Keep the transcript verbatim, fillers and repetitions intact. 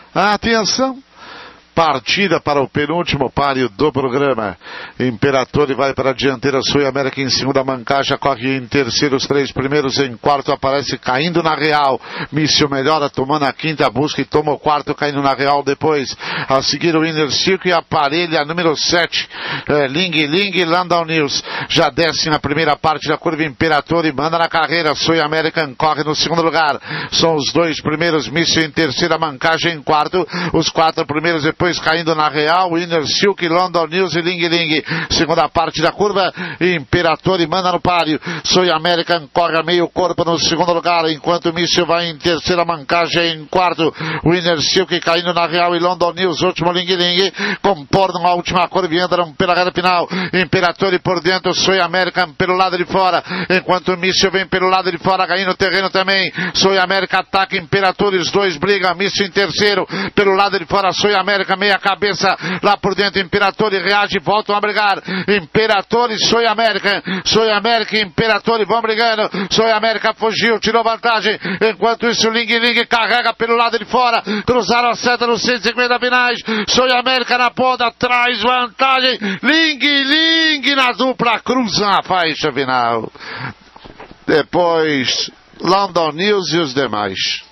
Atenção! Partida para o penúltimo páreo do programa. Imperator vai para a dianteira, Sul América em segunda, Mancaja corre em terceiro, os três primeiros em quarto, aparece caindo na real. Míssil melhora, tomando a quinta, busca e toma o quarto, caindo na real depois. A seguir o Inner Circle e aparelha número sete, é, Ling Ling, Landau News. Já desce na primeira parte da curva Imperator e manda na carreira. Sul American corre no segundo lugar. São os dois primeiros, Míssil em terceira, Mancaja em quarto. Os quatro primeiros depois caindo na real, Inner Silk, London News e Ling Ling. Segunda parte da curva, Imperator e manda no páreo. Soy American corre a meio corpo no segundo lugar, enquanto o Míssil vai em terceira, Mancaja em quarto. O Inner Silk caindo na real e London News, último Ling Ling, comportam a última curva e entram pela reta final. Imperator e por dentro, Soy American pelo lado de fora, enquanto o Míssil vem pelo lado de fora, caindo no terreno também. Soy American ataca Imperator, os dois brigam, Míssil em terceiro, pelo lado de fora, Soy American meia cabeça, lá por dentro Imperator e reage, voltam a brigar. Imperator e Soy American, Soy American e Imperator vão brigando. Soy American fugiu, tirou vantagem, enquanto isso Ling Ling carrega pelo lado de fora, cruzaram a seta nos cento e cinquenta finais. Soy American na ponta, traz vantagem, Ling Ling na dupla, cruza a faixa final. Depois London News e os demais.